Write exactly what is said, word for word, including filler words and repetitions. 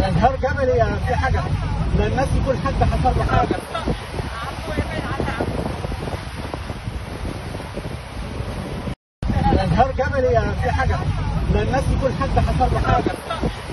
الانهار جبلي في حاجه، لا الناس يكون حد حصل له حاجه. الانهار جبلي في حاجه، لا الناس يكون حد حصل له حاجه.